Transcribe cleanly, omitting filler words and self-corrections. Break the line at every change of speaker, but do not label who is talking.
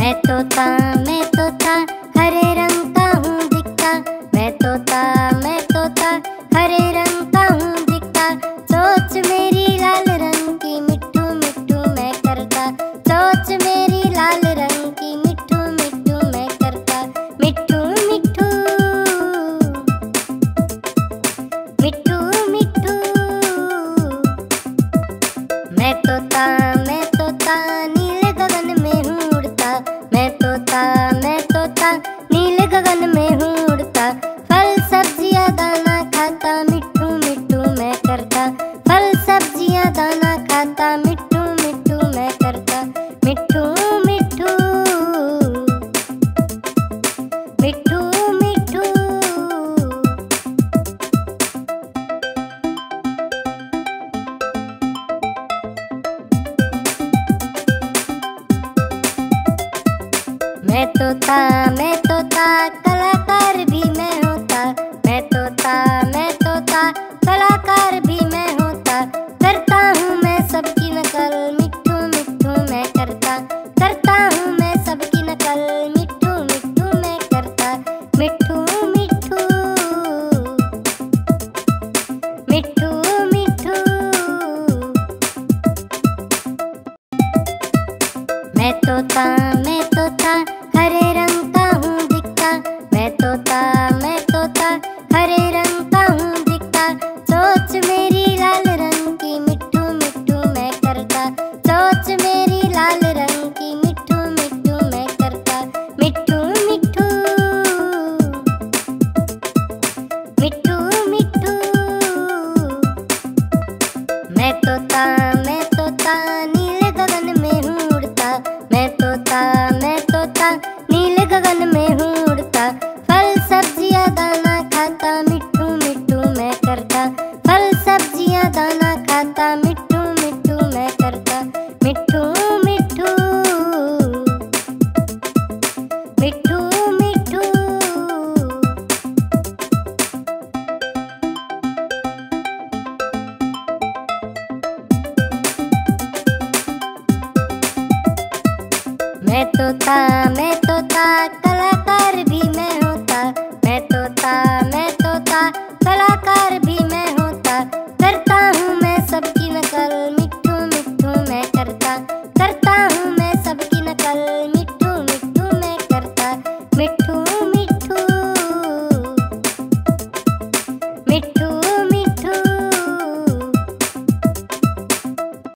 मैं तोता हरे रंग का हूँ दिखता। मैं तोता हरे रंग का हूँ दिखता। सोच मेरी लाल रंग की मिट्ठू मिट्ठू मैं करता। सोच मेरी लाल रंग की मिट्ठू मिट्ठू मैं करता। मिट्ठू मिट्ठू मिट्ठू मिट्ठू। मैं तोता नीले गगन में हूँ उड़ता। मैं तोता नीले गगन में हूँ उड़ता। फल सब्जियाँ दाना खाता मिट्ठू मिट्ठू मैं करता। फल सब्जियाँ दाना खाता मिट्ठू मिट्ठू मैं करता। मिट्ठू मिट्ठू मिट्ठू मिट्ठू। मैं तोता कलाकार भी मैं होता। मैं तोता कलाकार भी मैं होता। करता हूँ मैं सबकी नकल मिट्ठू मिट्ठू मैं करता। करता हूँ मैं सबकी नकल मिट्ठू मिट्ठू मैं करता। मिट्ठू मिट्ठू मिट्ठू मिट्ठू। मैं तोता हरे रंग का हूँ दिखता। मैं तोता हरे रंग का हूँ दिखता। सोच मेरी लाल रंग की मिट्ठू मिट्ठू मैं करता। सोच मेरी लाल रंग की मिट्ठू मिट्ठू मैं करता। मिट्ठू मिट्ठू मिट्ठू मिट्ठू। मैं तोता नीले गगन में हूँ उड़ता। मैं तोता नीले गगन में हूँ उड़ता। फल सब्जियाँ दाना खाता मिट्ठू मिट्ठू मैं करता। फल सब्जियाँ दाना खाता मिट्ठू मिट्ठू मैं करता। मिट्ठू मिट्ठू मिट्ठू मिट्ठू। मैं तोता